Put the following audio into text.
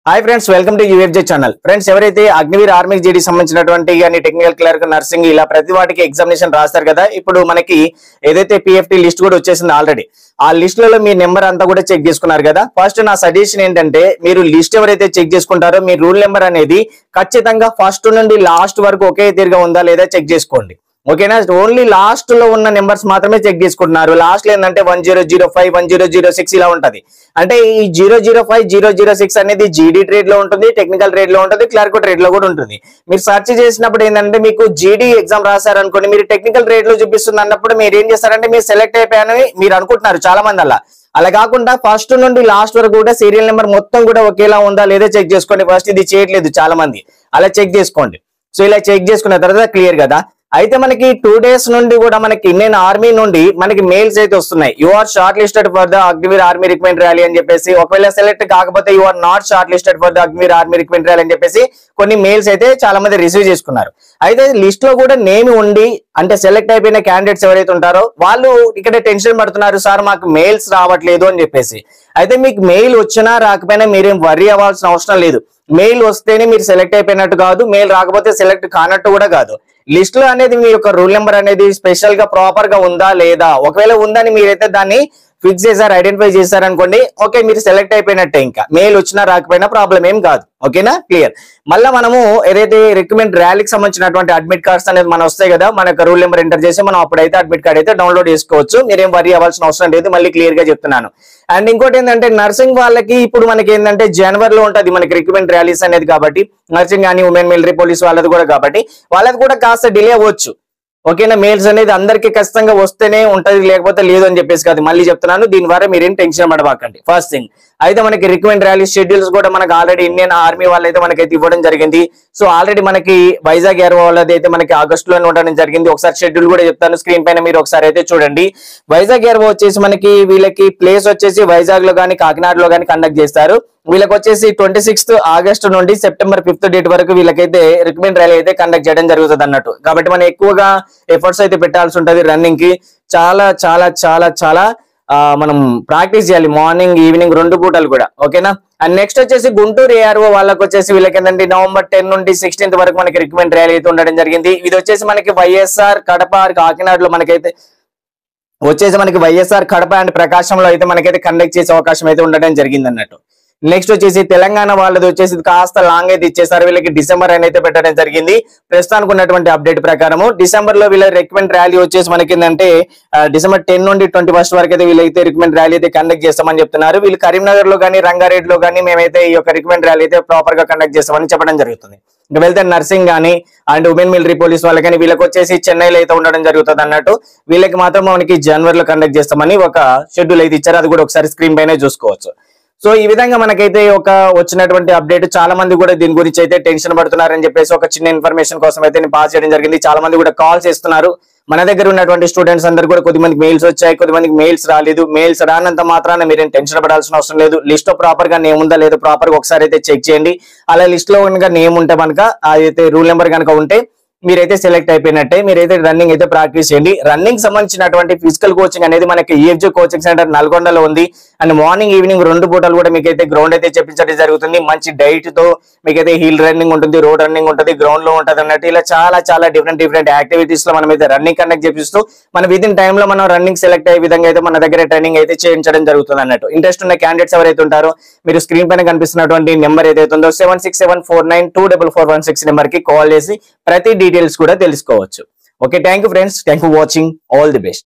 Hi friends, welcome to UFJ channel. Friends, ఎవరైతే Agniveer army జీడీ సంబంధించినటువంటి కానీ టెక్నికల్ క్లర్క్, నర్సింగ్ ఇలా ప్రతి వాటికి ఎగ్జామినేషన్ రాస్తారు కదా. ఇప్పుడు మనకి ఏదైతే పిఎఫ్టీ లిస్ట్ కూడా వచ్చేసింది ఆల్రెడీ. ఆ లిస్టులలో మీ నెంబర్ అంతా కూడా చెక్ చేసుకున్నారు కదా. ఫస్ట్ నా సజెషన్ ఏంటంటే, మీరు లిస్ట్ ఎవరైతే చెక్ చేసుకుంటారో మీ రూల్ నెంబర్ అనేది ఖచ్చితంగా ఫస్ట్ నుండి లాస్ట్ వరకు ఒకే తీరుగా ఉందా లేదా చెక్ చేసుకోండి. ఓకేనా? ఓన్లీ లాస్ట్ లో ఉన్న నెంబర్స్ మాత్రమే చెక్ చేసుకుంటున్నారు. లాస్ట్ లో ఏంటంటే 1005, 1006 ఇలా ఉంటది. అంటే ఈ 005, 006 అనేది జీడీ ట్రేడ్ లో ఉంటుంది, టెక్నికల్ ట్రేడ్ లో ఉంటుంది, క్లర్క్ ట్రేడ్ లో కూడా ఉంటుంది. మీరు సెర్చ్ చేసినప్పుడు ఏంటంటే మీకు జీడీ ఎగ్జామ్ రాశారనుకోండి, మీరు టెక్నికల్ ట్రేడ్ లో చూపిస్తుంది అన్నప్పుడు మీరు ఏం చేస్తారంటే మీరు సెలెక్ట్ అయిపోయానని మీరు అనుకుంటున్నారు చాలా మంది. అలా కాకుండా ఫస్ట్ నుండి లాస్ట్ వరకు కూడా సీరియల్ నెంబర్ మొత్తం కూడా ఒకేలా ఉందా లేదా చెక్ చేసుకోండి. ఫస్ట్ ఇది చేయట్లేదు చాలా మంది, అలా చెక్ చేసుకోండి. సో ఇలా చెక్ చేసుకున్న తర్వాత క్లియర్ కదా. అయితే మనకి 2 days నుండి కూడా మనకి ఇండియన్ ఆర్మీ నుండి మనకి మెయిల్స్ అయితే వస్తున్నాయి. You are shortlisted for the Agniveer army recruitment rally అని చెప్పేసి, ఒకవేళ సెలెక్ట్ కాకపోతే you are not shortlisted for the Agniveer army recruitment rally అని చెప్పేసి కొన్ని మెయిల్స్ అయితే చాలా మంది రిసీవ్ చేసుకున్నారు. అయితే లిస్ట్ లో కూడా నేమ్ ఉండి అంటే సెలెక్ట్ అయిపోయిన క్యాండిడేట్స్ ఎవరైతే ఉంటారో వాళ్ళు ఇక్కడ టెన్షన్ పడుతున్నారు, సార్ మాకు మెయిల్స్ రావట్లేదు అని చెప్పేసి. అయితే మీకు మెయిల్ వచ్చినా రాకపోయినా మీరేం వర్రీ అవ్వాల్సిన అవసరం లేదు. మెయిల్ వస్తేనే మీరు సెలెక్ట్ అయిపోయినట్టు కాదు, మెయిల్ రాకపోతే సెలెక్ట్ కానట్టు కూడా కాదు. లిస్ట్ లో అనేది మీ యొక్క రూల్ నెంబర్ అనేది స్పెషల్ గా ప్రాపర్ గా ఉందా లేదా, ఒకవేళ ఉందని మీరైతే దాన్ని ఫిక్స్ చేశారు, ఐడెంటిఫై చేశారనుకోండి, ఓకే మీరు సెలెక్ట్ అయిపోయినట్టే. ఇంకా మెయిల్ వచ్చినా రాకపోయినా ప్రాబ్లం ఏం కాదు. ఓకేనా? క్లియర్. మళ్ళీ మనము ఏదైతే రిక్రూట్మెంట్ ర్యాలీకి సంబంధించినటువంటి అడ్మిట్ కార్డ్స్ అనేది మనం వస్తాయి కదా, మన యొక్క రూల్ నెంబర్ ఎంటర్ చేసి మనం అప్పుడైతే అడ్మిట్ కార్డ్ అయితే డౌన్లోడ్ చేసుకోవచ్చు. మీరేం వరీ అవ్వాల్సిన అవసరం లేదు, మళ్ళీ క్లియర్ గా చెప్తున్నాను. అండ్ ఇంకోటి ఏంటంటే నర్సింగ్ వాళ్ళకి ఇప్పుడు మనకి ఏంటంటే జనవరిలో ఉంటుంది మనకి రిక్రూట్మెంట్ ర్యాలీస్ అనేది, కాబట్టి నర్సింగ్ కానీ ఉమెన్ మిలిటరీ పోలీస్ వాళ్ళది కూడా, కాబట్టి వాళ్ళది కూడా కాస్త డిలే అవ్వచ్చు. ఓకేనా? మెయిల్స్ అనేది అందరికీ ఖచ్చితంగా వస్తేనే ఉంటది, లేకపోతే లేదు అని చెప్పేసి కాదు, మళ్ళీ చెప్తున్నాను. దీని ద్వారా మీరేం టెన్షన్ పడబాకండి. ఫస్ట్ థింగ్ అయితే మనకి రిక్రూట్మెంట్ ర్యాలీ షెడ్యూల్స్ కూడా మనకి ఆల్రెడీ ఇండియన్ ఆర్మీ వాళ్ళైతే మనకైతే ఇవ్వడం జరిగింది. సో ఆల్రెడీ మనకి వైజాగ్ ఎయిర్ వాళ్ళది అయితే మనకి ఆగస్టులోనే ఉండడం జరిగింది. ఒకసారి షెడ్యూల్ కూడా చెప్తాను, స్క్రీన్ పైన మీరు ఒకసారి అయితే చూడండి. వైజాగ్ ఎయిర్ వచ్చేసి మనకి వీళ్ళకి ప్లేస్ వచ్చేసి వైజాగ్ లో కానీ కాకినాడలో కానీ కండక్ట్ చేస్తారు. వీళ్ళకి వచ్చేసి 26 ఆగస్టు నుండి సెప్టెంబర్ 5th డేట్ వరకు వీళ్ళకైతే రిక్రూట్మెంట్ ర్యాలీ అయితే కండక్ట్ చేయడం జరుగుతుంది అన్నట్టు. కాబట్టి మనం ఎక్కువగా ఎఫర్ట్స్ అయితే పెట్టాల్సి ఉంటుంది రన్నింగ్ కి. చాలా చాలా చాలా చాలా మనం ప్రాక్టీస్ చేయాలి, మార్నింగ్ ఈవినింగ్ 2 పూటలు కూడా. ఓకేనా? అండ్ నెక్స్ట్ వచ్చేసి గుంటూరు ఏఆర్ఓ వాళ్ళకి వచ్చేసి వీళ్ళకి ఏంటంటే November 10 నుండి 16th వరకు మనకి రిక్రూట్మెంట్ ర్యాలీ అయితే ఉండడం జరిగింది. ఇది వచ్చేసి మనకి వైఎస్ఆర్ కడప కాకినాడలో మనకైతే వచ్చేసి మనకి వైఎస్ఆర్ కడప అండ్ ప్రకాశంలో అయితే మనకైతే కండక్ట్ చేసే అవకాశం అయితే ఉండడం జరిగింది అన్నట్టు. నెక్స్ట్ వచ్చేసి తెలంగాణ వాళ్ళది వచ్చేసి కాస్త లాంగ్ అయితే ఇచ్చేసారు, వీళ్ళకి డిసెంబర్ అని అయితే పెట్టడం జరిగింది. ప్రస్తుతానికి ఉన్నటువంటి అప్డేట్ ప్రకారం డిసెంబర్ లో వీళ్ళ రిక్రూట్మెంట్ ర్యాలీ వచ్చేసి మనకి ఏంటంటే December 10 నుండి 21st వరకు అయితే వీళ్ళైతే రిక్రూట్మెంట్ ర్యాలీ అయితే కండక్ట్ చేస్తామని చెప్తున్నారు. వీళ్ళు కరీంనగర్ లో కానీ రంగారెడ్డిలో కానీ మేమైతే ఈ యొక్క రిక్రూట్మెంట్ ర్యాలీ అయితే ప్రాపర్ గా కండక్ట్ చేస్తామని చెప్పడం జరుగుతుంది. ఇంకా వెళ్తే నర్సింగ్ కానీ అండ్ ఉమెన్ మిలిటరీ పోలీస్ వాళ్ళకి కానీ వీళ్ళకి వచ్చేసి చెన్నైలో అయితే ఉండడం జరుగుతుంది అన్నట్టు. వీళ్ళకి మాత్రం మనకి జనవరిలో కండక్ట్ చేస్తామని ఒక షెడ్యూల్ అయితే ఇచ్చారు, అది కూడా ఒకసారి స్క్రీన్ పైన చూసుకోవచ్చు. సో ఈ విధంగా మనకైతే ఒక వచ్చినటువంటి అప్డేట్. చాలా మంది కూడా దీని గురించి అయితే టెన్షన్ పడుతున్నారని చెప్పేసి ఒక చిన్న ఇన్ఫర్మేషన్ కోసం అయితే నేను పాస్ చేయడం జరిగింది. చాలా మంది కూడా కాల్స్ చేస్తున్నారు. మన దగ్గర ఉన్నటువంటి స్టూడెంట్స్ అందరు కూడా కొద్దిమందికి మెయిల్స్ వచ్చాయి, కొద్దిమందికి మెయిల్స్ రాలేదు. మెయిల్స్ రానంత మాత్రాన మీరేం టెన్షన్ పడాల్సిన అవసరం లేదు. లిస్ట్ లో ప్రాపర్ గా నేమ్ ఉందా లేదో ప్రాపర్ గా ఒకసారి అయితే చెక్ చేయండి. అలా లిస్ట్ లో కనుక నేమ్ ఉంటే కనుక అదైతే రూల్ నెంబర్ కనుక ఉంటే మీరైతే సెలెక్ట్ అయిపోయినట్టే. మీరైతే రన్నింగ్ అయితే ప్రాక్టీస్ చేయండి. రన్నింగ్ సంబంధించినటువంటి ఫిజికల్ కోచింగ్ అనేది మనకి యూఎఫ్జే కోచింగ్ సెంటర్ నల్గొండలో ఉంది. అండ్ మార్నింగ్ ఈవినింగ్ 2 పూటలు కూడా మీకైతే గ్రౌండ్ అయితే చెప్పించడం జరుగుతుంది. మంచి డైట్ తో మీకైతే హీల్ రన్నింగ్ ఉంటుంది, రోడ్ రన్నింగ్ ఉంటుంది, గ్రౌండ్ లో ఉంటుంది అన్నట్టు. ఇలా చాలా చాలా డిఫరెంట్ యాక్టివిటీస్ లో మనం అయితే రన్నింగ్ కండక్ట్ చేపిస్తూ మన విదిన్ టైమ్ లో మనం రన్నింగ్ సెలెక్ట్ అయ్యే విధంగా అయితే మన దగ్గర ట్రైనింగ్ అయితే చేయించడం జరుగుతుంది అన్నట్టు. ఇంట్రెస్ట్ ఉన్న క్యాండిడేట్స్ ఎవరైతే ఉంటారో మీరు స్క్రీన్ పైన కనిపిస్తున్నటువంటి నెంబర్ ఏదైతే ఉందో 7674924416 నెంబర్ కి కాల్ చేసి ప్రతి డీటెయిల్స్ కూడా తెలుసుకోవచ్చు. Okay, thank you friends, thank you watching, all the best.